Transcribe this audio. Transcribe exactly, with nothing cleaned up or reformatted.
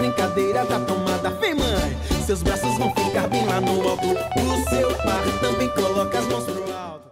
brincadeira tá tomada. Vem, mãe, seus braços vão ficar bem lá no alto do seu par. Também coloca as mãos pro alto.